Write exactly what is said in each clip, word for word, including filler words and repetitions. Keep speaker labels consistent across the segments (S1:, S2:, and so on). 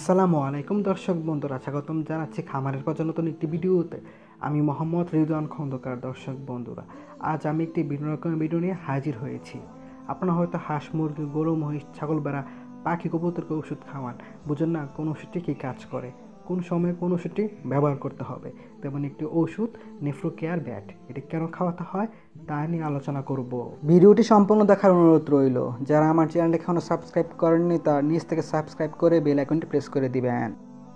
S1: আসসালামু আলাইকুম দর্শক বন্ধুরা, স্বাগতম জানাচ্ছি খামারের পর নতুন একটি ভিডিওতে। আমি মোহাম্মদ রিদওয়ান খন্দকার। দর্শক বন্ধুরা, আজ আমি একটি ভিন্ন রকমের ভিডিও নিয়ে হাজির হয়েছি। আপনারা হয়তো হাঁস, মুরগি, গরু, মহিষ, ছাগল, বেড়া, পাখি, কবুতরকে ওষুধ খাওয়ান, বুঝেন না কোন ওষুধটি কী কাজ করে, কোন সময়ে কোন ওষুধটি ব্যবহার করতে হবে। তেমন একটি ওষুধ নেফ্রোকেয়ার ব্যাট, এটি কেন খাওয়াতে হয় তা নিয়ে আলোচনা করব। ভিডিওটি সম্পূর্ণ দেখার অনুরোধ রইল। যারা আমার চ্যানেলটি এখনও সাবস্ক্রাইব করেননি তার নিচ থেকে সাবস্ক্রাইব করে বেল আইকনটি প্রেস করে দিবেন।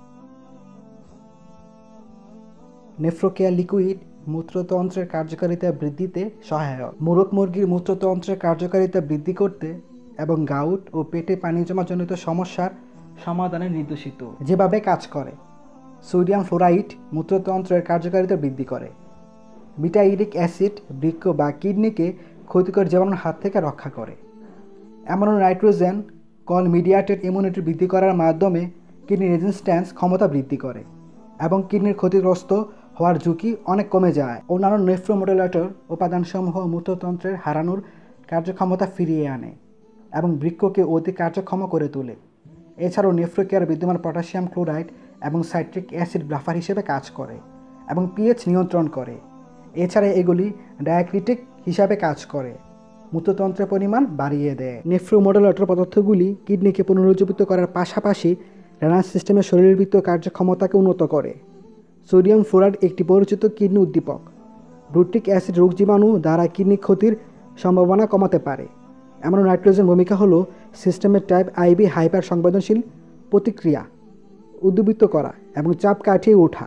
S1: নেফ্রোকেয়ার লিকুইড মূত্রতন্ত্রের কার্যকারিতা বৃদ্ধিতে সহায়ক। মোরগ মুরগির মূত্রতন্ত্রের কার্যকারিতা বৃদ্ধি করতে এবং গাউট ও পেটে পানি জমাজনিত সমস্যার সমাধানে নির্দেশিত। যেভাবে কাজ করে: সোডিয়াম ফ্লোরাইড মূত্রতন্ত্রের কার্যকারিতা বৃদ্ধি করে। বিটাইরিক অ্যাসিড বৃক্ক বা কিডনিকে ক্ষতিকর জীবাণুর হাত থেকে রক্ষা করে। Amino nitrogen cell mediated immunity বৃদ্ধি করার মাধ্যমে কিডনি রেজিস্ট্যান্স ক্ষমতা বৃদ্ধি করে এবং কিডনির ক্ষতিগ্রস্ত হওয়ার ঝুঁকি অনেক কমে যায়। অন্যান্য নেফ্রোমোডুলেটর উপাদানসমূহ মূত্রতন্ত্রের হারানোর কার্যক্ষমতা ফিরিয়ে আনে এবং বৃক্ককে অধিক কার্যক্ষম করে তোলে। এছাড়াও নেফ্রোকেয়ার বিদ্যমান পটাশিয়াম ক্লোরাইড এবং সাইট্রিক অ্যাসিড ব্লাফার হিসেবে কাজ করে এবং পিএইচ নিয়ন্ত্রণ করে। এছাড়া এগুলি ডায়াক্রিটিক হিসাবে কাজ করে, মূত্রতন্ত্রের পরিমাণ বাড়িয়ে দেয়। নেফ্রোমোডুলেটর পদার্থগুলি কিডনিকে পুনরুজ্জীবিত করার পাশাপাশি রেনাল সিস্টেমের শরীরবৃত্তীয় কার্যক্ষমতাকে উন্নত করে। সোডিয়াম ফ্লোরাইড একটি পরিচিত কিডনি উদ্দীপক। ব্রুটিক অ্যাসিড রোগ জীবাণু দ্বারা কিডনি ক্ষতির সম্ভাবনা কমাতে পারে। অ্যামোনো নাইট্রোজেন ভূমিকা হলো সিস্টেমের টাইপ আইবি হাইপার সংবেদনশীল প্রতিক্রিয়া উদ্দীপিত করা এবং চাপ কাটিয়ে ওঠা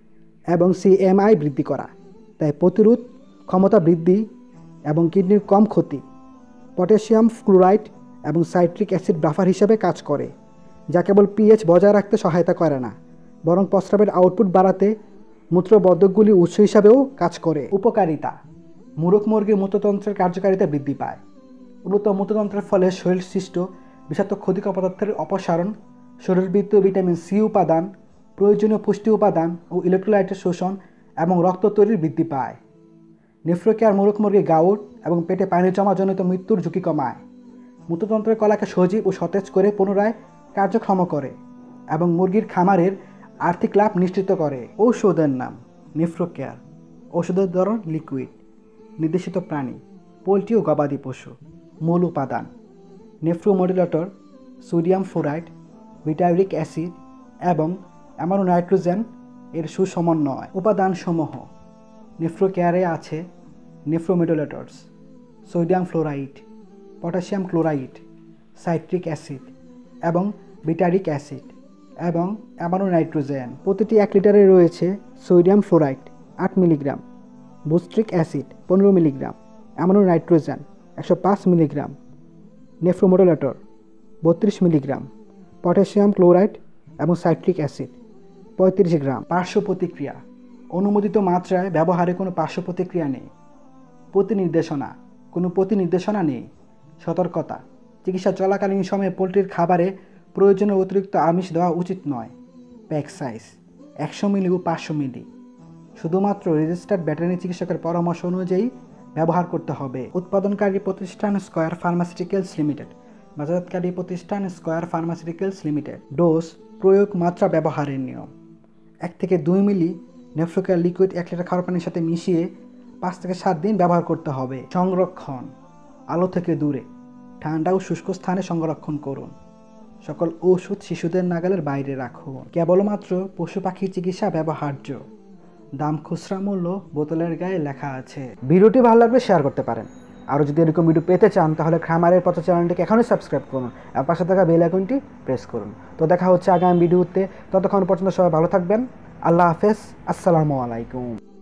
S1: এবং সিএমআই বৃদ্ধি করা, তাই প্রতিরোধ ক্ষমতা বৃদ্ধি এবং কিডনির কম ক্ষতি। পটাশিয়াম ক্লোরাইড এবং সাইট্রিক অ্যাসিড ব্লাফার হিসেবে কাজ করে, যা কেবল পিএইচ বজায় রাখতে সহায়তা করে না, বরং প্রস্রাবের আউটপুট বাড়াতে মূত্রবর্ধকগুলি উৎস হিসাবেও কাজ করে। উপকারিতা: মোরগ মুরগির মূত্রতন্ত্রের কার্যকারিতা বৃদ্ধি পায়। উন্নত মূত্রতন্ত্রের ফলে শরীর সৃষ্ট বিষাক্ত ক্ষতিকর পদার্থের অপসারণ, শরীরবৃত্তীয় ভিটামিন সি উপাদান, প্রয়োজনীয় পুষ্টি উপাদান ও ইলেকট্রোলাইটের শোষণ এবং রক্ত তৈরির বৃদ্ধি পায়। নেফ্রোকেয়ার মোরগ মুরগি গাউট এবং পেটে পানি জমাজনিত মৃত্যুর ঝুঁকি কমায়। মূত্রতন্ত্রের কলাকে সজীব ও সতেজ করে পুনরায় কার্যক্ষম করে এবং মুরগির খামারের আর্থিক লাভ নিশ্চিত করে। ঔষধের নাম: নেফ্রোকেয়ার। ওষুধের ধরন: লিকুইড। নির্দেশিত প্রাণী: পোলট্রি ও গবাদি পশু। মূল উপাদান: nephromodulator, sodium fluoride, butyric acid এবং অ্যামোনো নাইট্রোজেন এর সুসমন্বয়। উপাদানসমূহ: নেফ্রোকেয়ারে আছে nephromodulators, sodium fluoride, potassium chloride, citric acid এবং বিটারিক অ্যাসিড এবং অ্যামোনো নাইট্রোজেন। প্রতিটি এক লিটারে রয়েছে সোডিয়াম ফ্লোরাইড আট মিলিগ্রাম, বুস্ট্রিক অ্যাসিড পনেরো মিলিগ্রাম, অ্যামোনো নাইট্রোজেন একশো পাঁচ মিলিগ্রাম, নেফ্রোমোডুলেটর বত্রিশ মিলিগ্রাম, পটাশিয়াম ক্লোরাইড এবং সাইট্রিক অ্যাসিড পঁয়ত্রিশ গ্রাম। পার্শ্ব প্রতিক্রিয়া: অনুমোদিত মাত্রায় ব্যবহারে কোনো পার্শ্ব প্রতিক্রিয়া নেই। প্রতিনির্দেশনা: কোনো প্রতিনির্দেশনা নেই। সতর্কতা: চিকিৎসা চলাকালীন সময়ে পোলট্রির খাবারে প্রয়োজনীয় অতিরিক্ত আমিষ দেওয়া উচিত নয়। প্যাক সাইজ: একশো মিলি ও পাঁচশো মিলি। শুধুমাত্র রেজিস্টার্ড ভেটেরিনারি চিকিৎসকের পরামর্শ অনুযায়ী ব্যবহার করতে হবে। উৎপাদনকারী প্রতিষ্ঠান স্কয়ার ফার্মাসিউটিক্যালস লিমিটেড। বাজারজাতকারী প্রতিষ্ঠান স্কয়ার ফার্মাসিউটিক্যালস লিমিটেড। ডোজ, প্রয়োগ, মাত্রা, ব্যবহারের নিয়ম: এক থেকে দুই মিলি নেফ্রোকেয়ার লিকুইড এক লিটার খাবার পানির সাথে মিশিয়ে পাঁচ থেকে সাত দিন ব্যবহার করতে হবে। সংরক্ষণ: আলো থেকে দূরে, ঠান্ডা ও শুষ্ক স্থানে সংরক্ষণ করুন। সকল ওষুধ শিশুদের নাগালের বাইরে রাখুন। কেবলমাত্র পশু পাখির চিকিৎসা ব্যবহার্য। দাম খুচরা মূল্য বোতলের গায়ে লেখা আছে। ভিডিওটি ভালো লাগলে শেয়ার করতে পারেন। আরও যদি এরকম ভিডিও পেতে চান তাহলে খামারের পথ চ্যানেলটিকে এখনই সাবস্ক্রাইব করুন আর পাশে থাকা বেল আইকনটি প্রেস করুন। তো দেখা হচ্ছে আগামী ভিডিওতে। ততক্ষণ পর্যন্ত সবাই ভালো থাকবেন। আল্লাহ হাফেজ। আসসালামু আলাইকুম।